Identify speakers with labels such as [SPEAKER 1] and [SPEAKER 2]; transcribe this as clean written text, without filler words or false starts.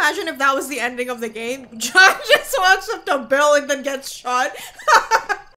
[SPEAKER 1] imagine if that was the ending of the game? John just walks up to Bill and then gets shot.